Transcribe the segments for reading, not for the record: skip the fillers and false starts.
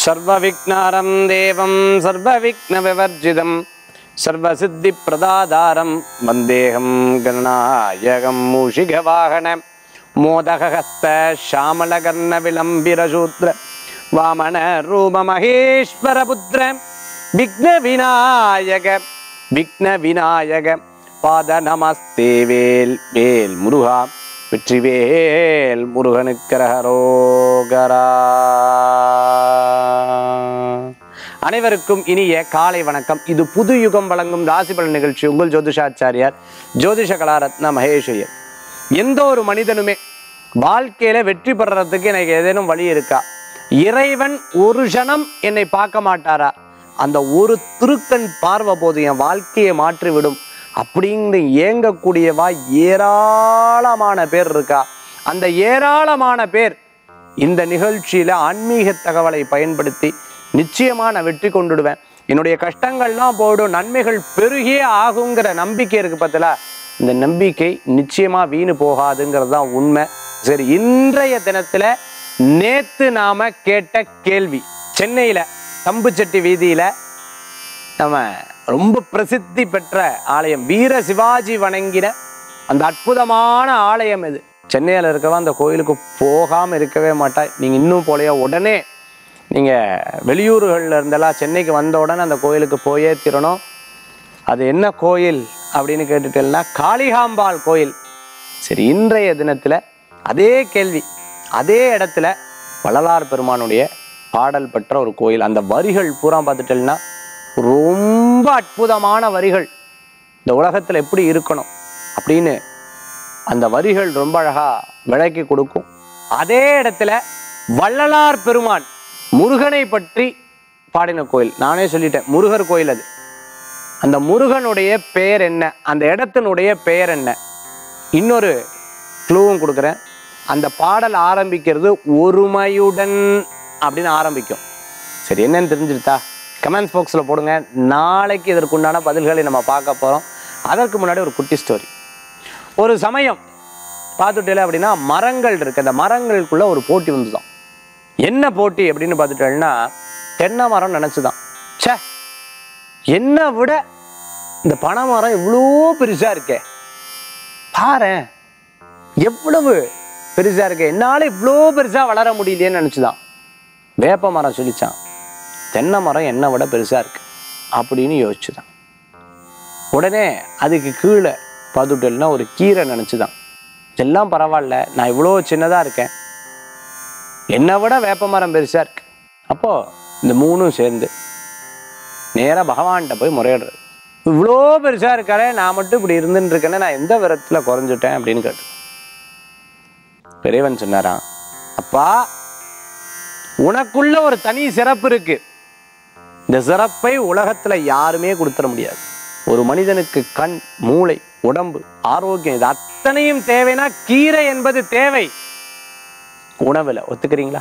सर्वविघ्नारं देवं सर्वविघ्नविवर्जितं सर्वसिद्धिप्रदातारं वन्देऽहं गणनायकं मूषिकवाहन मोदकहस्त श्यामलकर्णविलम्बितशूद्र वामनरूपमहेश्वरपुत्र विघ्नविनायक पादनमस्ते वेल वेल मुरुगा வெற்றிவேல் முருகனுக்கு அரகரோகரா. அனைவருக்கும் இனிய காலை வணக்கம். இது புது யுகம் வழங்கும் ராசி பலன் நிகழ்ச்சி. உங்கள் ஜோதிஷாச்சாரியார் ஜோதிஷ கலாரத்ன மகேஷ் ஐயர். எந்த ஒரு மனிதனுமே வாழ்க்கையில வெற்றி பெறறதுக்கு எனக்கு ஏதேனும் வழி இருக்கா? இறைவன் ஒரு க்ஷணம் என்னை பார்க்க மாட்டாரா? அந்த ஒரு திருக்கண் பார்வை போது என் வாழ்க்கையை மாற்றிவிடும் அப்படின்னு ஏங்கக்கூடியவா ஏராளமான பேர் இருக்கா. அந்த ஏராளமான பேர் இந்த நிகழ்ச்சியில ஆன்மீக தகவலை பயன்படுத்தி நிச்சயமா நான் வெற்றி கொண்டுடுவேன், என்னுடைய கஷ்டங்கள்லாம் போடும், நன்மைகள் பெருகியே ஆகுங்கிற நம்பிக்கை இருக்கு பார்த்தல, இந்த நம்பிக்கை நிச்சயமா வீணு போகாதுங்கிறது தான் உண்மை. சரி, இன்றைய தினத்துல நேத்து நாம கேட்ட கேள்வி, சென்னையில தம்புச்செட்டி வீதியில நம்ம ரொம்ப பிரசித்தி பெற்ற ஆலயம் வீர சிவாஜி வணங்கின அந்த அற்புதமான ஆலயம் இது. சென்னையில் இருக்கவா அந்த கோயிலுக்கு போகாமல் இருக்கவே மாட்டாய். நீங்கள் இன்னும் போலையா? உடனே நீங்கள் வெளியூர்களில் இருந்தெல்லாம் சென்னைக்கு வந்த உடனே அந்த கோயிலுக்கு போயே தீரணும். அது என்ன கோயில் அப்படின்னு கேட்டுட்டேன்னா காளிகாம்பாள் கோயில். சரி, இன்றைய தினத்தில் அதே கேள்வி, அதே இடத்துல வள்ளலார் பெருமானுடைய பாடல் பெற்ற ஒரு கோயில். அந்த வரிகள் பூரா பார்த்துட்டேன்னா ரொம்ப அற்புதமான வரிகள். இந்த உலகத்தில் எப்படி இருக்கணும் அப்படின்னு அந்த வரிகள் ரொம்ப அழகா விளக்கி கொடுக்கும். அதே இடத்துல வள்ளலார் பெருமான் முருகனை பற்றி பாடின கோயில். நானே சொல்லிட்டேன், முருகர் கோயில் அது. அந்த முருகனுடைய பெயர் என்ன, அந்த இடத்தினுடைய பெயர் என்ன? இன்னொரு க்ளூவும் கொடுக்குறேன். அந்த பாடல் ஆரம்பிக்கிறது ஒருமையுடன் அப்படின்னு ஆரம்பிக்கும். சரி, என்னன்னு தெரிஞ்சுட்டா கமெண்ட்ஸ் பாக்ஸில் போடுங்க. நாளைக்கு இதற்குண்டான பதில்களை நம்ம பார்க்க போகிறோம். அதற்கு முன்னாடி ஒரு குட்டி ஸ்டோரி. ஒரு சமயம் பார்த்துட்டே அப்படின்னா மரங்கள் இருக்கு. அந்த மரங்களுக்குள்ள ஒரு போட்டி வந்துதான். என்ன போட்டி அப்படின்னு பார்த்துட்டேன்னா தென்னை மரம் நினச்சிதான், சே என்னை விட இந்த பனை மரம் இவ்வளோ பெருசாக இருக்கே, பாரு எவ்வளவு பெருசாக இருக்கே, என்னால் இவ்வளோ பெருசாக வளர முடியலையேன்னு நினச்சிதான். வேப்ப மரம் சொல்லிச்சான், தென்னை மரம் என்னை விட பெருசாக இருக்கு அப்படின்னு யோசிச்சுதான். உடனே அதுக்கு கீழே பார்த்துட்டேன்னா ஒரு கீரை நினச்சிதான், இதெல்லாம் பரவாயில்ல, நான் இவ்வளோ சின்னதாக இருக்கேன், என்னை விட வேப்ப மரம் பெருசாக இருக்கு. அப்போது இந்த மூணும் சேர்ந்து நேராக பகவான்கிட்ட போய் முறையிடுறது. இவ்வளோ பெருசாக இருக்காரே, நான் மட்டும் இப்படி இருந்துட்டு இருக்கேன்னு நான் எந்த விதத்தில் குறைஞ்சிட்டேன் அப்படின்னு கேட்டு பெரியவன் சொன்னாராம், அப்பா உனக்குள்ள ஒரு தனி சிறப்பு இருக்கு, இந்த சிறப்பை உலகத்துல யாருமே கொடுத்துட முடியாது. ஒரு மனிதனுக்கு கண், மூளை, உடம்பு, ஆரோக்கியம் இது அத்தனையும் தேவைன்னா கீரை என்பது தேவை உணவுல. ஒத்துக்கிறீங்களா?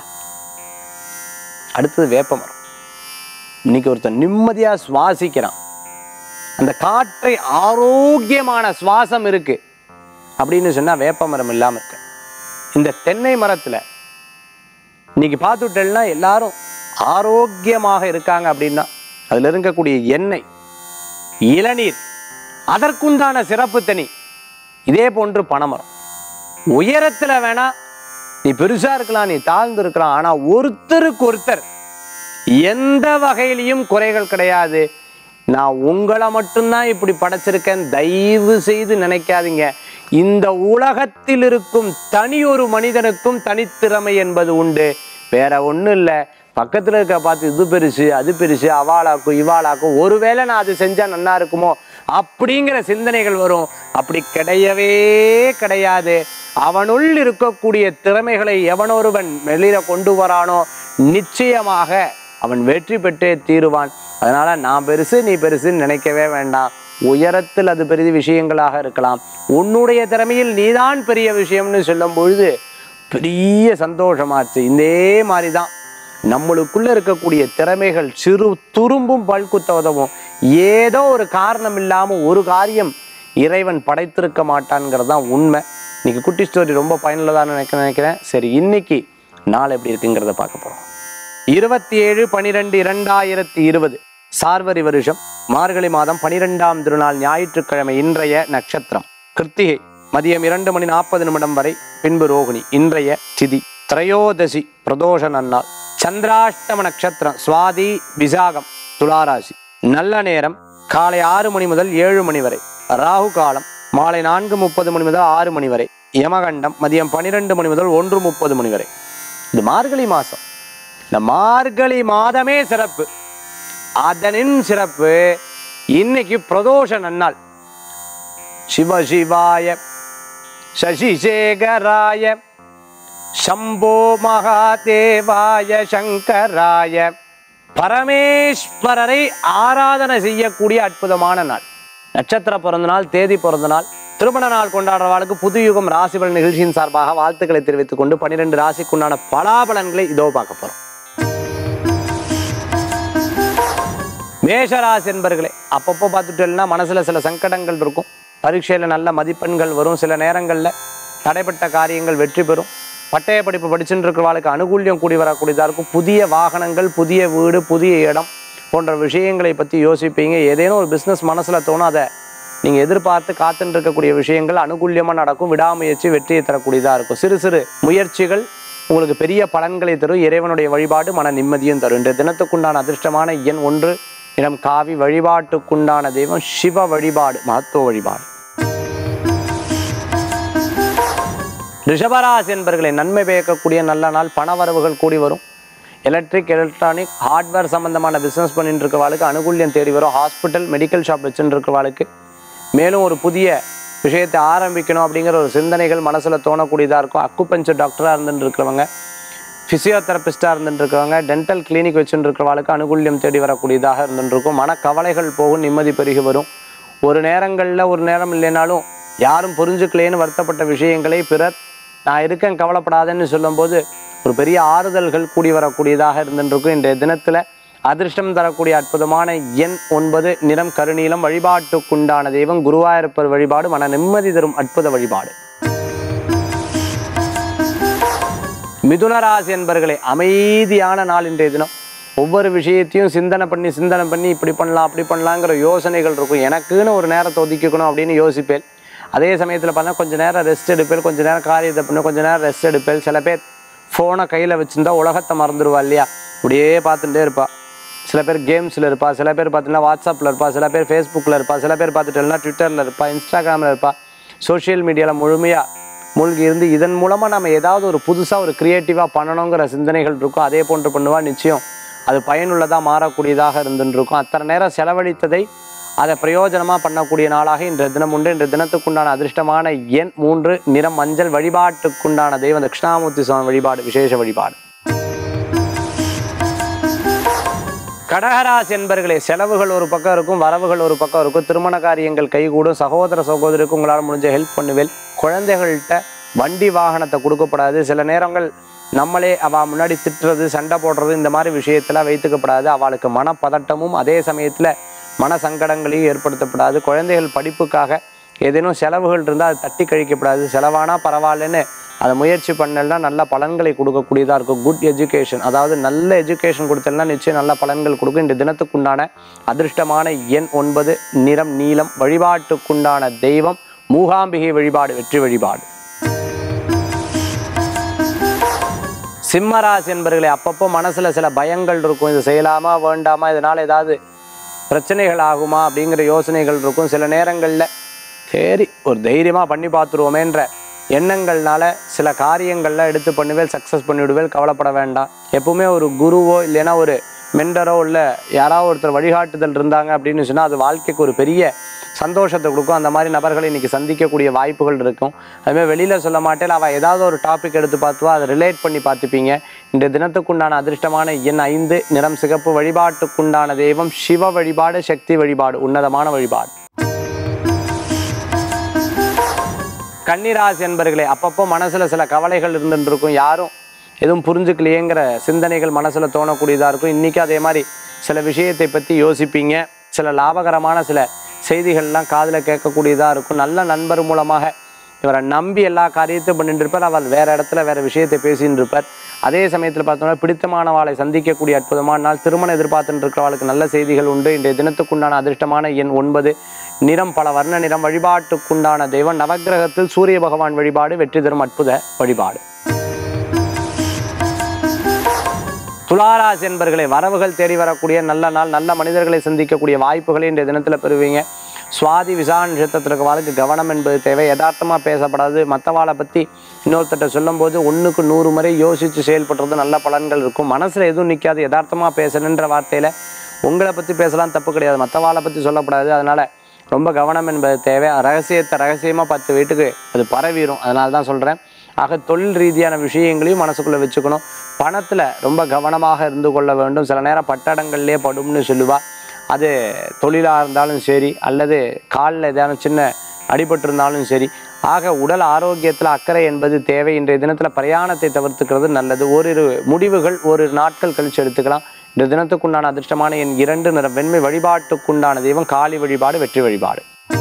அடுத்தது வேப்பமரம். இன்னைக்கு ஒருத்தன் நிம்மதியா சுவாசிக்கிறான், அந்த காற்றை ஆரோக்கியமான சுவாசம் இருக்கு அப்படின்னு சொன்னா வேப்பமரம் இல்லாம இருக்கு. இந்த தென்னை மரத்துல இன்னைக்கு பார்த்துட்டேன்னா எல்லாரும் ஆரோக்கியமாக இருக்காங்க அப்படின்னா அதுல இருக்கக்கூடிய எண்ணெய், இளநீர், அதற்குண்டான சிறப்பு தனி. இதே போன்று பனைமரம். உயரத்துல வேணா நீ பெருசா இருக்கலாம், நீ தாழ்ந்து இருக்கலாம், ஆனா ஒருத்தருக்கு ஒருத்தர் எந்த வகையிலையும் குறைகள் கிடையாது. நான் உங்களை மட்டும்தான் இப்படி படைச்சிருக்கேன் தயவு செய்து நினைக்காதீங்க. இந்த உலகத்தில் இருக்கும் தனி ஒரு மனிதனுக்கும் தனித்திறமை என்பது உண்டு. வேற ஒன்றும் இல்லை. பக்கத்தில் இருக்க பார்த்து இது பெருசு அது பெருசு, அவாளாக்கும் இவாளாக்கும், ஒருவேளை நான் அது செஞ்சால் நல்லா இருக்குமோ அப்படிங்கிற சிந்தனைகள் வரும். அப்படி கிடையவே கிடையாது. அவனுள் இருக்கக்கூடிய திறமைகளை எவனொருவன் வெளியில கொண்டு வரானோ நிச்சயமாக அவன் வெற்றி பெற்றே தீருவான். அதனால நான் பெருசு நீ பெருசுன்னு நினைக்கவே வேண்டாம். உயரத்தில் அது பெரிய விஷயங்களாக இருக்கலாம், உன்னுடைய திறமையில் நீதான் பெரிய விஷயம்னு சொல்லும் பொழுது பெரிய சந்தோஷமாச்சு. இதே மாதிரி தான் நம்மளுக்குள்ள இருக்கக்கூடிய திறமைகள் சிறு துரும்பும் பல்குத்த உதவும். ஏதோ ஒரு காரணம் இல்லாம ஒரு காரியம் இறைவன் படைத்திருக்க மாட்டான்ங்கிறது தான் உண்மை. இன்னைக்கு குட்டி ஸ்டோரி ரொம்ப பயனுள்ளதாக நினைக்கிறேன். சரி, இன்னைக்கு நாள் எப்படி இருக்குங்கிறத பார்க்க போறோம். 27/12/2020 சார்வரி வருஷம் மார்கழி மாதம் 12ஆம் திருநாள் ஞாயிற்றுக்கிழமை. இன்றைய நட்சத்திரம் கிருத்திகை, மதியம் 2:40 வரை, பின்பு ரோகிணி. இன்றைய திதி திரையோதசி, பிரதோஷ நன்னாள். சந்திராஷ்டம நட்சத்திரம் சுவாதி விசாகம், துளாராசி. நல்ல நேரம் காலை 6 மணி முதல் 7 மணி வரை. ராகு காலம் மாலை 4:30 மணி முதல் 6 மணி வரை. யமகண்டம் மதியம் 12 மணி முதல் 1:30 மணி வரை. இது மார்கழி மாசம். இந்த மார்கழி மாதமே சிறப்பு. அதனின் சிறப்பு இன்னைக்கு பிரதோஷ நன்னாள். சிவசிவாய சசிசேகராய சம்போ மகாதேவாய சங்கராய பரமேஸ்வரரை ஆராதனை செய்யக்கூடிய அற்புதமான நாள். நட்சத்திர பிறந்த நாள், தேதி பிறந்த நாள், திருமண நாள் கொண்டாடுறவாளுக்கு புது யுகம் ராசிபலன் நிகழ்ச்சியின் சார்பாக வாழ்த்துக்களை தெரிவித்துக் கொண்டு 12 ராசிக்குண்டான பலாபலன்களை இதோ பார்க்க போறோம். மேஷராசி என்பர்களே, அப்பப்போ பார்த்துட்டேன்னா மனசுல சில சங்கடங்கள் இருக்கும். பரீட்சையில நல்ல மதிப்பெண்கள் வரும். சில நேரங்கள்ல தடைப்பட்ட காரியங்கள் வெற்றி பெறும். பட்டய படிப்பு படிச்சுட்டு இருக்கிறவாளுக்கு அனுகூல்யம் கூடி வரக்கூடியதாக இருக்கும். புதிய வாகனங்கள், புதிய வீடு, புதிய இடம் போன்ற விஷயங்களை பற்றி யோசிப்பீங்க. ஏதேனும் ஒரு பிஸ்னஸ் மனசில் தோணும், அதை நீங்கள் எதிர்பார்த்து காத்துட்டு இருக்கக்கூடிய விஷயங்கள் அனுகூல்யமாக நடக்கும். விடாமுயற்சி வெற்றியை தரக்கூடியதாக இருக்கும். சிறு சிறு முயற்சிகள் உங்களுக்கு பெரிய பலன்களை தரும். இறைவனுடைய வழிபாடு மன நிம்மதியும் தரும். இன்றைய தினத்துக்குண்டான அதிர்ஷ்டமான எண் 1, இடம் காவி. வழிபாட்டுக்குண்டான தெய்வம் சிவ வழிபாடு, மகத்துவ வழிபாடு. ரிஷபராசி என்பர்களை, நன்மை பயக்கக்கூடிய நல்ல நாள். பணவரவுகள் கூடி வரும். எலக்ட்ரிக், எலக்ட்ரானிக், ஹார்ட்வேர் சம்பந்தமான பிஸ்னஸ் பண்ணிட்டு இருக்கிறவாளுக்கு அனுகூல்யம் தேடி வரும். ஹாஸ்பிட்டல், மெடிக்கல் ஷாப் வச்சுட்டு இருக்கிறவாளுக்கு மேலும் ஒரு புதிய விஷயத்தை ஆரம்பிக்கணும் அப்படிங்கிற ஒரு சிந்தனைகள் மனசில் தோணக்கூடியதாக இருக்கும். அக்குபஞ்சர் டாக்டராக இருந்துட்டு இருக்கிறவங்க, ஃபிசியோதெரபிஸ்டாக இருந்துட்டு இருக்கிறவங்க, டென்டல் கிளினிக் வச்சுட்டு இருக்கிறவாளுக்கு அனுகூல்யம் தேடி வரக்கூடியதாக இருந்துட்டு இருக்கும். மனக்கவலைகள் போகும், நிம்மதி பெருகி வரும். ஒரு நேரங்களில் ஒரு நேரம் இல்லைனாலும் யாரும் புரிஞ்சுக்கலேன்னு வருத்தப்பட்ட விஷயங்களை பிறர் நான் இருக்கேன் கவலைப்படாதேன்னு சொல்லும்போது ஒரு பெரிய ஆறுதல்கள் கூடி வரக்கூடியதாக இருந்துருக்கும். இன்றைய தினத்தில் அதிர்ஷ்டம் தரக்கூடிய அற்புதமான எண் 9, நிறம் கருநீலம். வழிபாட்டுக்குண்டான தெய்வம் குருவாயூரப்பர் வழிபாடு, மன நிம்மதி தரும் அற்புத வழிபாடு. மிதுனராசி என்பர்களே, அமைதியான நாள் இன்றைய தினம். ஒவ்வொரு விஷயத்தையும் சிந்தனை பண்ணி இப்படி பண்ணலாம் அப்படி பண்ணலாங்கிற யோசனைகள் இருக்கும். எனக்குன்னு ஒரு நேரத்தை ஒதுக்கிக்கணும் அப்படின்னு யோசிப்பேன். அதே சமயத்தில் பார்த்தா கொஞ்சம் நேரம் ரெஸ்ட் எடுப்பேன், கொஞ்சம் நேரம் காரியத்தை பண்ண, கொஞ்சம் நேரம் ரெஸ்ட் எடுப்பேன். சில பேர் ஃபோனை கையில் வச்சுருந்தா உலகத்தை மறந்துடுவா இல்லையா, அப்படியே பார்த்துட்டே இருப்பா. சில பேர் கேம்ஸில் இருப்பா, சில பேர் பார்த்தீங்கன்னா வாட்ஸ்அப்பில் இருப்பா, சில பேர் ஃபேஸ்புக்கில் இருப்பா, சில பேர் பார்த்துட்டேன்னா ட்விட்டரில் இருப்பா, இன்ஸ்டாகிராமில் இருப்பா. சோஷியல் மீடியாவில் முழுமையாக மூழ்கி இருந்து இதன் மூலமாக நம்ம ஏதாவது ஒரு புதுசாக ஒரு க்ரியேட்டிவாக பண்ணணுங்கிற சிந்தனைகள் இருக்கும். அதே போன்று பண்ணுவா, நிச்சயம் அது பயனுள்ளதாக மாறக்கூடியதாக இருந்துட்டு இருக்கும். அத்தனை நேரம் செலவழித்ததை அதை பிரயோஜனமாக பண்ணக்கூடிய நாளாக இன்றைய தினம் உண்டு. இன்றைய தினத்துக்குண்டான அதிர்ஷ்டமான எண் 3, நிறம் மஞ்சள். வழிபாட்டுக்குண்டான தெய்வம் தட்சிணாமூர்த்தி சுவாமி வழிபாடு, விசேஷ வழிபாடு. கடகராசி என்பர்களே, செலவுகள் ஒரு பக்கம் இருக்கும், வரவுகள் ஒரு பக்கம் இருக்கும். திருமண காரியங்கள் கைகூடும். சகோதர சகோதரிக்கு உங்களால் முடிஞ்ச ஹெல்ப் பண்ணுவேன். குழந்தைகள்கிட்ட வண்டி வாகனத்தை கொடுக்கப்படாது. சில நேரங்கள் நம்மளே அவள் முன்னாடி திட்டுறது, சண்டை போடுறது, இந்த மாதிரி விஷயத்தெல்லாம் வைத்துக்கப்படாது. அவளுக்கு மனப்பதட்டமும் அதே சமயத்தில் மன சங்கடங்களையும் ஏற்படுத்தப்படாது. குழந்தைகள் படிப்புக்காக ஏதேனும் செலவுகள் இருந்தால் அது தட்டி கழிக்கப்படாது. செலவானா பரவாயில்லன்னு அதை முயற்சி பண்ணலன்னா நல்ல பலன்களை கொடுக்கக்கூடியதாக இருக்கும். குட் எஜுகேஷன், அதாவது நல்ல எஜுகேஷன் கொடுத்தேன்னா நிச்சயம் நல்ல பலன்கள் கொடுக்கும். இந்த தினத்துக்குண்டான அதிர்ஷ்டமான எண் 9, நிறம் நீலம். வழிபாட்டுக்குண்டான தெய்வம் மூகாம்பிகை வழிபாடு, வெற்றி வழிபாடு. சிம்மராசி என்பர்களே, அப்பப்போ மனசில் சில பயங்கள் இருக்கும். இது செய்யலாமா வேண்டாமா, இதனால் ஏதாவது பிரச்சனைகள் ஆகுமா அப்படிங்கிற யோசனைகள் இருக்கும். சில நேரங்களில் சரி ஒரு தைரியமாக பண்ணி பார்த்துருவோமேன்ற எண்ணங்கள்னால சில காரியங்கள்லாம் எடுத்து பண்ணுவேல், சக்ஸஸ் பண்ணிவிடுவேல். கவலைப்பட வேண்டாம். எப்பவுமே ஒரு குருவோ இல்லைன்னா ஒரு மென்டரோ இல்லை யாராவது ஒருத்தர் வழிகாட்டுதல் இருந்தாங்க அப்படின்னு சொன்னால் அது வாழ்க்கைக்கு ஒரு பெரிய சந்தோஷத்தை கொடுக்கும். அந்த மாதிரி நபர்களை இன்றைக்கி சந்திக்கக்கூடிய வாய்ப்புகள் இருக்கும். அதுமாதிரி வெளியில் சொல்ல மாட்டேன், அவள் ஏதாவது ஒரு டாபிக் எடுத்து பார்த்துவா, அதை ரிலேட் பண்ணி பார்த்துப்பீங்க. இந்த தினத்துக்குண்டான அதிர்ஷ்டமான எண் 5, நிறம் சிகப்பு. வழிபாட்டுக்குண்டான தெய்வம் சிவ வழிபாடு, சக்தி வழிபாடு, உன்னதமான வழிபாடு. கன்னிராசி என்பர்களே, அப்பப்போ மனசில் சில கவலைகள் இருந்துட்டு இருக்கும். யாரும் எதுவும் புரிஞ்சுக்கலையேங்கிற சிந்தனைகள் மனசில் தோணக்கூடியதாக இருக்கும். இன்றைக்கி அதே மாதிரி சில விஷயத்தை பற்றி யோசிப்பீங்க. சில லாபகரமான சில செய்திகள்லாம் காதில் கேட்கக்கூடியதாக இருக்கும். நல்ல நண்பர் மூலமாக இவரை நம்பி எல்லா காரியத்தையும் பண்ணிட்டு இருப்பார். அவர் வேறு இடத்துல வேறு விஷயத்தை பேசின்னு இருப்பார். அதே சமயத்தில் பார்த்தோம்னா பிடித்தமானவாளை சந்திக்கக்கூடிய அற்புதமான நாள். திருமணம் எதிர்பார்த்துட்டு இருக்கிறவளுக்கு நல்ல செய்திகள் உண்டு. இன்றைய தினத்துக்குண்டான அதிர்ஷ்டமான எண் 9, நிறம் பல வர்ண நிறம். வழிபாட்டுக்குண்டான தெய்வம் நவக்கிரகத்தில் சூரிய பகவான் வழிபாடு வெற்றி தரும் அற்புத வழிபாடு. துளாராசி என்பர்களே, வரவுகள் தேடி வரக்கூடிய நல்ல நாள். நல்ல மனிதர்களை சந்திக்கக்கூடிய வாய்ப்புகளை இன்றைய தினத்தில் பெறுவீங்க. சுவாதி விசாக நட்சத்திரத்திற்கு வாழ்க்கை கவனம் என்பது தேவை. யதார்த்தமாக பேசப்படாது. மற்றவாளை பற்றி இன்னொருத்தட்ட சொல்லும்போது 1க்கு 100 முறை யோசித்து செயல்படுறது நல்ல பலன்கள் இருக்கும். மனசில் எதுவும் நிற்காது. யதார்த்தமாக பேசணுன்ற வார்த்தையில் உங்களை பற்றி பேசலாம், தப்பு கிடையாது. மற்றவாளை பற்றி சொல்லப்படாது. அதனால் ரொம்ப கவனம் என்பது தேவை. ரகசியத்தை ரகசியமாக 10 வீட்டுக்கு அது பரவிடும். அதனால தான் சொல்கிறேன். ஆக தொழில் ரீதியான விஷயங்களையும் மனசுக்குள்ளே வச்சுக்கணும். பணத்தில் ரொம்ப கவனமாக இருந்து கொள்ள வேண்டும். சில நேரம் பட்டடங்கள்லேயே படும்னு சொல்லுவா. அது தொழிலாக இருந்தாலும் சரி, அல்லது காலில் ஏதாவது சின்ன அடிபட்டு இருந்தாலும் சரி. ஆக உடல் ஆரோக்கியத்தில் அக்கறை என்பது தேவை. இன்றைய தினத்தில் பிரயாணத்தை தவிர்த்துக்கிறது நல்லது. ஓரிரு முடிவுகள் ஓரிரு நாட்கள் கழித்து எடுத்துக்கலாம். இந்த தினத்துக்குண்டான அதிர்ஷ்டமான எண் 2, நிறம் வெண்மை. வழிபாட்டுக்குண்டான தெய்வம் காளி வழிபாடு வெற்றி வழிபாடு.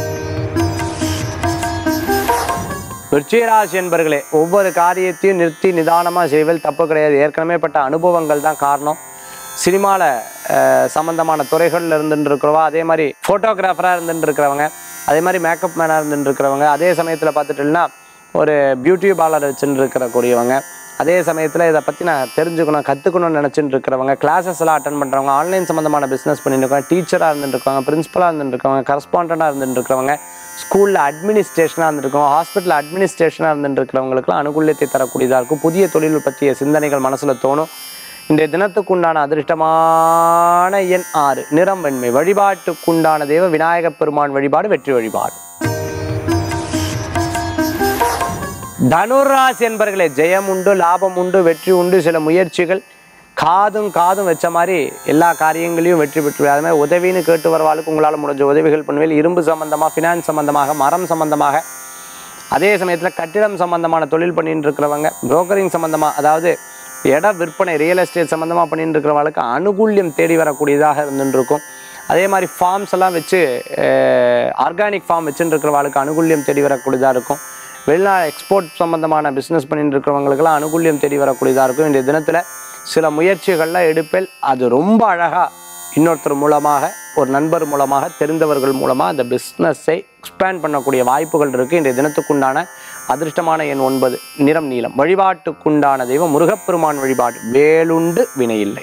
விருச்சிகராசி என்பர்களே, ஒவ்வொரு காரியத்தையும் நிறுத்தி நிதானமாக செய்வதில் தப்பு கிடையாது. ஏற்கனவே பட்ட அனுபவங்கள் தான் காரணம். சினிமாவில் சம்மந்தமான துறைகளில் இருந்துட்டு இருக்கிறவா, அதே மாதிரி ஃபோட்டோகிராஃபராக இருந்துட்டு இருக்கிறவங்க, அதே மாதிரி மேக்கப் மேனாக இருந்துட்டு இருக்கிறவங்க, அதே சமயத்தில் பார்த்துட்டோம்னா ஒரு பியூட்டி பார்லர் வச்சுட்டு இருக்கிறக்கூடியவங்க, அதே சமயத்தில் இதை பற்றி நான் தெரிஞ்சுக்கணும் கற்றுக்கணும்னு நினச்சிட்டு இருக்கிறவங்க, கிளாஸஸ் எல்லாம் அட்டன் பண்ணுறவங்க, ஆன்லைன் சம்மந்தமான பிஸ்னஸ் பண்ணிட்டு இருக்காங்க, டீச்சராக இருந்துட்டு இருக்காங்க, பிரின்ஸிபலாக இருந்துட்டு இருக்காங்க, கரஸ்பாண்டாக இருந்துட்டு இருக்கிறவங்க, ஸ்கூலில் அட்மினிஸ்ட்ரேஷனாக இருந்துருக்கோம், ஹாஸ்பிட்டலில் அட்மினிஸ்ட்ரேஷனாக இருந்துட்டு இருக்கிறவங்களுக்குலாம் அனுகூல்யத்தை தரக்கூடியதாக இருக்கும். புதிய தொழில் பற்றிய சிந்தனைகள் மனசில் தோணும். இன்றைய தினத்துக்குண்டான அதிர்ஷ்டமான எண் 6, நிறம் வெண்மை. வழிபாட்டுக்குண்டான தெய்வம் விநாயகப் பெருமான் வழிபாடு வெற்றி வழிபாடு. தனுராசி என்பர்களே, ஜெயம் உண்டு, லாபம் உண்டு, வெற்றி உண்டு. சில முயற்சிகள் காதும் வச்ச மாதிரி எல்லா காரியங்களையும் வெற்றி பெற்று. அது மாதிரி உதவின்னு கேட்டு வரவாளுக்கு உங்களால் முடிஞ்ச உதவிகள் பண்ணுவேன். இரும்பு சம்பந்தமாக, ஃபினான்ஸ் சம்பந்தமாக, மரம் சம்பந்தமாக, அதே சமயத்தில் கட்டிடம் சம்பந்தமான தொழில் பண்ணிட்டு இருக்கிறவங்க, புரோக்கரிங் சம்பந்தமாக, அதாவது இட விற்பனை ரியல் எஸ்டேட் சம்மந்தமாக பண்ணிட்டு இருக்கிறவங்களுக்கு அனுகூல்யம் தேடி வரக்கூடியதாக இருந்துட்டு இருக்கும். அதே மாதிரி ஃபார்ம்ஸ் எல்லாம் வச்சு ஆர்கானிக் ஃபார்ம் வச்சுட்டு இருக்கிறவங்களுக்கு அனுகூல்யம் தேடி வரக்கூடியதாக இருக்கும். வெளிநாடு எக்ஸ்போர்ட் சம்மந்தமான பிஸ்னஸ் பண்ணிட்டு இருக்கிறவங்களுக்கெல்லாம் அனுகூல்யம் தேடி வரக்கூடியதாக இருக்கும். இந்த தினத்தில் சில முயற்சிகள்லாம் எடுப்பில் அது ரொம்ப அழகாக இன்னொருத்தர் மூலமாக, ஒரு நண்பர் மூலமாக, தெரிந்தவர்கள் மூலமாக அந்த பிஸ்னஸை எக்ஸ்பேண்ட் பண்ணக்கூடிய வாய்ப்புகள் இருக்குது. இன்றைய தினத்துக்குண்டான அதிர்ஷ்டமான எண் 9, நிறம் நீலம். வழிபாட்டுக்குண்டான தெய்வம் முருகப்பெருமான் வழிபாடு. வேலுண்டு வினையில்லை.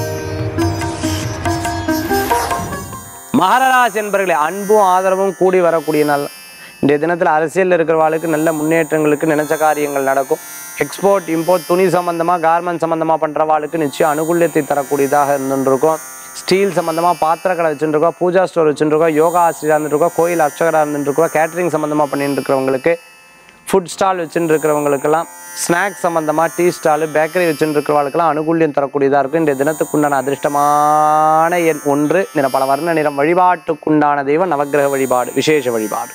மகர ராசி என்பர்களே, அன்பும் ஆதரவும் கூடி வரக்கூடிய நாள். இன்றைய தினத்தில் அரசியலில் இருக்கிறவர்களுக்கு நல்ல முன்னேற்றங்களுக்கு நினைச்ச காரியங்கள் நடக்கும். எக்ஸ்போர்ட் இம்போர்ட் துணி சம்பந்தமாக, கார்மெண்ட் சம்பந்தமாக பண்ணுறவாளுக்கு நிச்சயம் அனுகூல்யத்தை தரக்கூடியதாக இருந்துருக்கும். ஸ்டீல் சம்மந்தமாக பாத்திரக்கடை வச்சுருக்கோம், பூஜா ஸ்டோர் வச்சுருக்கோம், யோகா ஆசிரியராக இருந்துருக்கோம், கோயில் அர்ச்சகராக இருந்துருக்கோம், கேட்ரிங் சம்மந்தமாக பண்ணிட்டு இருக்கிறவங்களுக்கு, ஃபுட் ஸ்டால் வச்சுட்டு இருக்கிறவங்களுக்கெல்லாம், ஸ்நாக்ஸ் சம்மந்தமாக டீ ஸ்டாலு, பேக்கரி வச்சுட்டு இருக்கிறவங்களுக்கெல்லாம் அனுகூல்யம் தரக்கூடியதாக இருக்கும். இந்த தினத்துக்குண்டான அதிர்ஷ்டமான எண் 1, நிறம் பல வர்ண நிறம். வழிபாட்டுக்குண்டான தெய்வம் நவக்கிரக வழிபாடு விசேஷ வழிபாடு.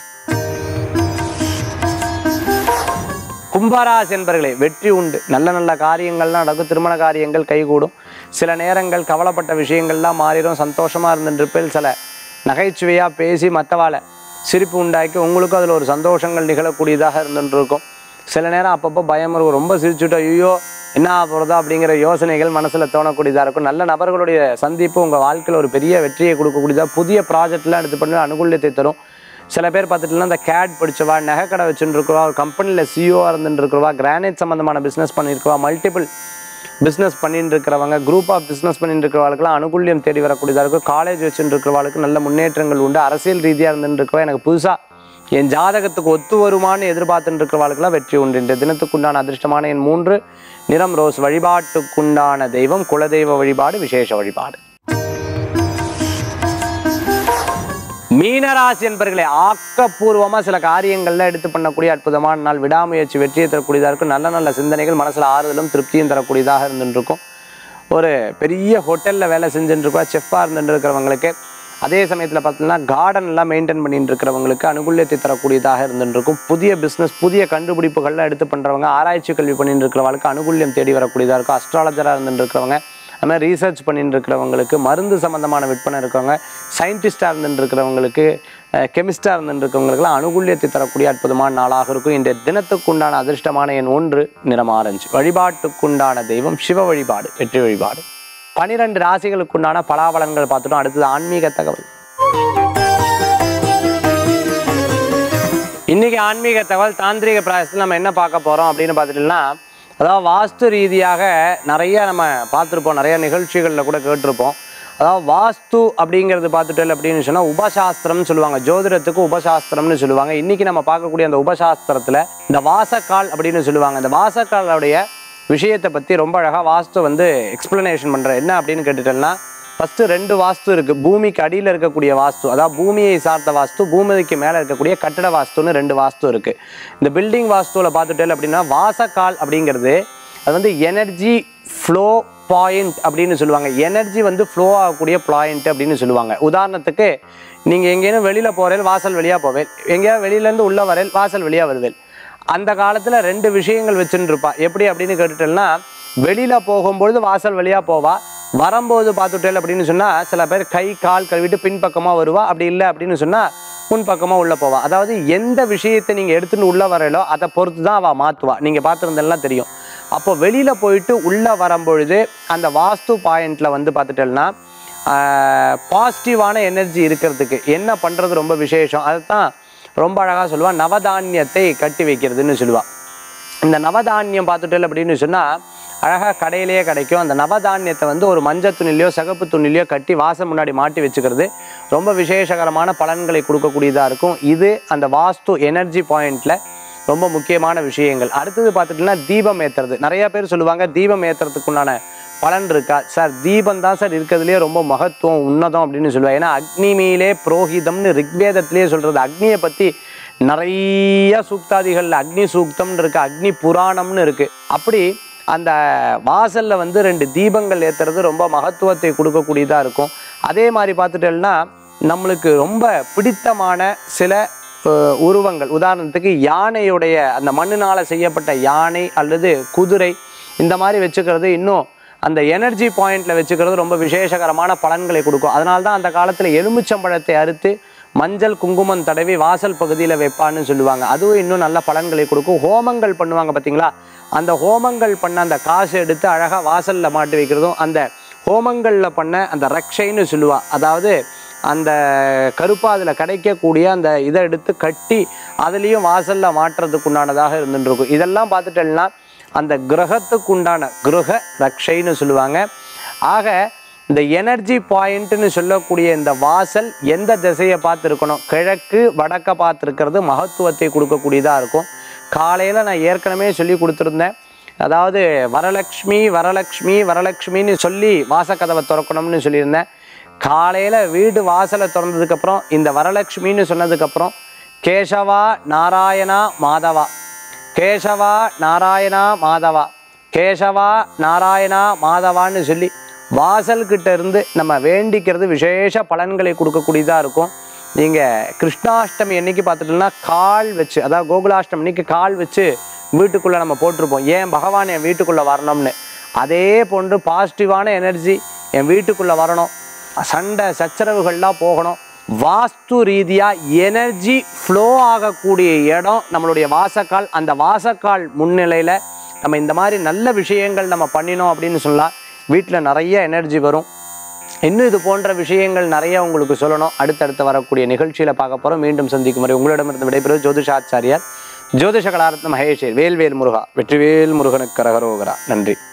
கும்பராசி என்பர்களே, வெற்றி உண்டு. நல்ல நல்ல காரியங்கள்லாம் நடக்கும். திருமண காரியங்கள் கைகூடும். சில நேரங்கள் கவலைப்பட்ட விஷயங்கள்லாம் மாறிடும். சந்தோஷமாக இருந்துருப்பில் சில நகைச்சுவையாக பேசி மற்றவாளை சிரிப்பு உண்டாக்கி உங்களுக்கும் அதில் ஒரு சந்தோஷங்கள் நிகழக்கூடியதாக இருந்துருக்கும். சில நேரம் அப்பப்போ பயம் இருக்கும். ரொம்ப சிரிச்சுட்டோம், ஐயோ என்ன போகிறதோ அப்படிங்கிற யோசனைகள் மனசில் தோணக்கூடியதாக இருக்கும். நல்ல நபர்களுடைய சந்திப்பு உங்கள் வாழ்க்கையில் ஒரு பெரிய வெற்றியை கொடுக்கக்கூடியதாக, புதிய ப்ராஜெக்ட்லாம் எடுத்து பண்ணி அனுகூல்யத்தை தரும். சில பேர் பார்த்துட்டுனா இந்த கேட் படித்தவா, நகை கடை வச்சுட்டு இருக்கிறவா, ஒரு கம்பெனியில் சிஇஓவாக இருந்துட்டு இருக்கிறவா, கிரானைட் சம்மந்தமான பிஸ்னஸ் பண்ணியிருக்கவா, மல்டிபிள் பிஸ்னஸ் பண்ணிட்டு இருக்கிறவங்க, குரூப் ஆஃப் பிஸ்னஸ் பண்ணிட்டு இருக்கிறவங்களுக்குலாம் அனுகூல்யம் தேடி வரக்கூடியதாக இருக்கும். காலேஜ் வச்சுட்டு இருக்கிறவங்களுக்கு நல்ல முன்னேற்றங்கள் உண்டு. அரசியல் ரீதியாக இருந்துட்டு இருக்கிறவா, எனக்கு புதுசாக என் ஜாதகத்துக்கு ஒத்து வருமானு எதிர்பார்த்துட்டு இருக்கிறவங்களுக்குலாம் வெற்றி உண்டு. இந்த தினத்துக்குண்டான அதிர்ஷ்டமான எண் 3, நிறம் ரோஸ். வழிபாட்டுக்குண்டான தெய்வம் குலதெய்வ வழிபாடு விசேஷ வழிபாடு. மீனராசி என்பர்களே, ஆக்கப்பூர்வமாக சில காரியங்கள்லாம் எடுத்து பண்ணக்கூடிய அற்புதமான நாள். விடாமுயற்சி வெற்றியை தரக்கூடியதாக இருக்கும். நல்ல நல்ல சிந்தனைகள் மனசில் ஆறுதலும் திருப்தியும் தரக்கூடியதாக இருந்துருக்கும். ஒரு பெரிய ஹோட்டலில் வேலை செஞ்சுட்டுருக்கா, செஃப்பாக இருந்துட்டு இருக்கிறவங்களுக்கு, அதே சமயத்தில் பார்த்தீங்கன்னா கார்டன்லாம் மெயின்டைன் பண்ணிட்டு இருக்கிறவங்களுக்கு அனுகூல்யத்தை தரக்கூடியதாக இருந்துருக்கும். புதிய பிஸ்னஸ், புதிய கண்டுபிடிப்புகள்லாம் எடுத்து பண்ணுறவங்க, ஆராய்ச்சி கல்வி பண்ணிட்டு இருக்கிறவங்களுக்கு அனுகூல்யம் தேடி வரக்கூடியதாக இருக்கும். அஸ்ட்ராலஜராக இருந்துட்டு இருக்கிறவங்க, அது மாதிரி ரீசர்ச் பண்ணிட்டு இருக்கிறவங்களுக்கு, மருந்து சம்மந்தமான விற்பனை இருக்கவங்க, சயின்டிஸ்டாக இருந்துட்டு இருக்கிறவங்களுக்கு, கெமிஸ்டாக இருந்துட்டு இருக்கிறவங்களுக்குலாம் அனுகூல்யத்தை தரக்கூடிய அற்புதமான நாளாக இருக்கும். இந்த தினத்துக்குண்டான அதிர்ஷ்டமான எண் 1, நிறம் ஆரஞ்சு. வழிபாட்டுக்குண்டான தெய்வம் சிவ வழிபாடு, வெற்றி வழிபாடு. 12 ராசிகளுக்குண்டான பலாபலன்கள் பார்த்துட்டோம். அடுத்தது ஆன்மீக தகவல். இன்னைக்கு ஆன்மீக தகவல் தாந்திரிக பிராயசத்தில் நம்ம என்ன பார்க்க போகிறோம் அப்படின்னு பார்த்துட்டோம்னா, அதாவது வாஸ்து ரீதியாக நிறைய நம்ம பார்த்துருப்போம், நிறைய நிகழ்ச்சிகளில் கூட கேட்டிருப்போம். அதாவது வாஸ்து அப்படிங்கிறது பார்த்துட்டோம் அப்படின்னு சொன்னால் உபசாஸ்திரம்னு சொல்லுவாங்க. ஜோதிடத்துக்கு உபசாஸ்திரம்னு சொல்லுவாங்க. இன்றைக்கி நம்ம பார்க்கக்கூடிய அந்த உபசாஸ்திரத்தில் இந்த வாசக்கால் அப்படின்னு சொல்லுவாங்க. இந்த வாசக்காலுடைய விஷயத்தை பற்றி ரொம்ப அழகாக வாஸ்து எக்ஸ்பிளனேஷன் பண்ணுறேன். என்ன அப்படின்னு கேட்டுட்டோம்னா, ஃபஸ்ட்டு 2 வாஸ்து இருக்குது. பூமிக்கு அடியில் இருக்கக்கூடிய வாஸ்து, அதாவது பூமியை சார்ந்த வாஸ்து, பூமிக்கு மேலே இருக்கக்கூடிய கட்டட வாஸ்துன்னு 2 வாஸ்து இருக்குது. இந்த பில்டிங் வாஸ்துவில் பார்த்துட்டேன் அப்படின்னா வாசக்கால் அப்படிங்கிறது அது எனர்ஜி ஃப்ளோ பாயிண்ட் அப்படின்னு சொல்லுவாங்க. எனர்ஜி ஃப்ளோ ஆகக்கூடிய பாயிண்ட் அப்படின்னு சொல்லுவாங்க. உதாரணத்துக்கு நீங்கள் எங்கேயும் வெளியில் போகிறேன், வாசல் வழியாக போவேன், எங்கேயாவது வெளியிலேருந்து உள்ளே வரேன், வாசல் வழியாக வருவேன். அந்த காலத்தில் 2 விஷயங்கள் வச்சுன்னு இருப்பா. எப்படி அப்படின்னு கேட்டுட்டேன்னா, வெளியில் போகும்பொழுது வாசல் வழியாக போவா, வரும்போது பார்த்துட்டேன் அப்படின்னு சொன்னால் சில பேர் கை கால் கழுவிட்டு பின்பக்கமாக வருவா, அப்படி இல்லை அப்படின்னு சொன்னால் முன்பக்கமாக உள்ளே போவா. அதாவது எந்த விஷயத்தை நீங்கள் எடுத்துன்னு உள்ளே வரலோ அதை பொறுத்து தான் அவள் மாற்றுவா. நீங்கள் பார்த்துருந்தெல்லாம் தெரியும். அப்போ வெளியில் போயிட்டு உள்ளே வரும்பொழுது அந்த வாஸ்து பாயிண்டில் பார்த்துட்டேன்னா பாசிட்டிவான எனர்ஜி இருக்கிறதுக்கு என்ன பண்ணுறது ரொம்ப விசேஷம். அதுதான் ரொம்ப அழகாக சொல்லுவாள், நவதானியத்தை கட்டி வைக்கிறதுன்னு சொல்லுவாள். இந்த நவதானியம் பார்த்துட்டேன் அப்படின்னு சொன்னால் அழகாக கடையிலேயே கிடைக்கும். அந்த நவதானியத்தை ஒரு மஞ்சள் துணிலையோ சிகப்பு துணிலையோ கட்டி வாசல் முன்னாடி மாட்டி வச்சுக்கிறது ரொம்ப விசேஷகரமான பலன்களை கொடுக்கக்கூடியதாக இருக்கும். இது அந்த வாஸ்து எனர்ஜி பாயிண்டில் ரொம்ப முக்கியமான விஷயங்கள். அடுத்தது பார்த்துட்டிங்கன்னா தீபம் ஏற்றுறது. நிறையா பேர் சொல்லுவாங்க தீபம் ஏற்றுறதுக்குண்டான பலன் இருக்கா சார்? தீபம் தான் சார் இருக்கிறதுலே ரொம்ப மகத்துவம் உன்னதம் அப்படின்னு சொல்லுவாங்க. ஏன்னா அக்னி மீலே புரோஹிதம்னு ரிக்வேதத்திலே சொல்கிறது. அக்னியை பற்றி நிறைய சூக்தாதிகளில் அக்னி சூக்தம்னு இருக்குது, அக்னி புராணம்னு இருக்குது. அப்படி அந்த வாசலில் 2 தீபங்கள் ஏற்றுறது ரொம்ப மகத்துவத்தை கொடுக்கக்கூடியதாக இருக்கும். அதே மாதிரி பார்த்துட்டேன்னா நம்மளுக்கு ரொம்ப பிடித்தமான சில உருவங்கள், உதாரணத்துக்கு யானையுடைய அந்த மண்ணினால் செய்யப்பட்ட யானை அல்லது குதிரை, இந்த மாதிரி வச்சுக்கிறது இன்னும் அந்த எனர்ஜி பாயிண்டில் வச்சுக்கிறது ரொம்ப விசேஷகரமான பலன்களை கொடுக்கும். அதனால தான் அந்த காலத்தில் எலுமிச்சம்பழத்தை அறுத்து மஞ்சள் குங்குமம் தடவி வாசல் பகுதியில் வைப்பான்னு சொல்லுவாங்க. அதுவும் இன்னும் நல்ல பலன்களை கொடுக்கும். ஹோமங்கள் பண்ணுவாங்க பார்த்தீங்களா, அந்த ஹோமங்கள் பண்ண அந்த காசு எடுத்து அழகாக வாசலில் மாட்டி வைக்கிறதும், அந்த ஹோமங்களில் பண்ண அந்த ரக்ஷைன்னு சொல்லுவா, அதாவது அந்த கருப்பாக அதில் கிடைக்கக்கூடிய அந்த இதை எடுத்து கட்டி அதுலேயும் வாசலில் மாற்றுறதுக்குண்டானதாக இருந்துட்டு இருக்கும். இதெல்லாம் பார்த்துட்டேன்னா அந்த கிரகத்துக்குண்டான கிரக ரக்ஷைன்னு சொல்லுவாங்க. ஆக இந்த எனர்ஜி பாயிண்ட்டுன்னு சொல்லக்கூடிய இந்த வாசல் எந்த திசையை பார்த்து இருக்கணும், கிழக்கு வடக்க பார்த்து இருக்கிறது மகத்துவத்தை கொடுக்கக்கூடியதாக இருக்கும். காலையில் நான் ஏற்கனவே சொல்லி கொடுத்துருந்தேன், அதாவது வரலக்ஷ்மி வரலக்ஷ்மி வரலக்ஷ்மின்னு சொல்லி வாசக்கதவை திறக்கணும்னு சொல்லியிருந்தேன். காலையில் வீடு வாசலை திறந்ததுக்கப்புறம் இந்த வரலக்ஷ்மின்னு சொன்னதுக்கப்புறம் கேசவா நாராயணா மாதவா, கேசவா நாராயணா மாதவா, கேசவா நாராயணா மாதவான்னு சொல்லி வாசல்கிட்ட இருந்து நம்ம வேண்டிக்கிறது விசேஷ பலன்களை கொடுக்கக்கூடியதாக இருக்கும். நீங்கள் கிருஷ்ணாஷ்டமி அன்னைக்கு பார்த்துட்டோம்னா கால் வச்சு, அதாவது கோகுலாஷ்டமி அன்னைக்கு கால் வச்சு வீட்டுக்குள்ளே நம்ம போட்டிருப்போம், ஏன் பகவான் என் வீட்டுக்குள்ளே வரணும்னு. அதே போன்று பாசிட்டிவான எனர்ஜி என் வீட்டுக்குள்ளே வரணும், சண்டை சச்சரவுகள்லாம் போகணும், வாஸ்து ரீதியாக எனர்ஜி ஃப்ளோ ஆகக்கூடிய இடம் நம்மளுடைய வாசக்கால். அந்த வாசக்கால் முன்னிலையில் நம்ம இந்த மாதிரி நல்ல விஷயங்கள் நம்ம பண்ணினோம் அப்படின்னு சொல்லலாம், வீட்டில் நிறைய எனர்ஜி வரும். இன்னும் இது போன்ற விஷயங்கள் நிறைய உங்களுக்கு சொல்லணும். அடுத்தடுத்து வரக்கூடிய நிகழ்ச்சியில் பார்க்க போகிறோம். மீண்டும் சந்திக்கும் வரை உங்களிடமிருந்து விடைபெறுவது ஜோதிஷாச்சாரியார் ஜோதிஷ கலாரத்ன மகேஷ். வேல்வேல் முருகா, வெற்றிவேல் முருகனுக்கு கரகரோகரா. நன்றி.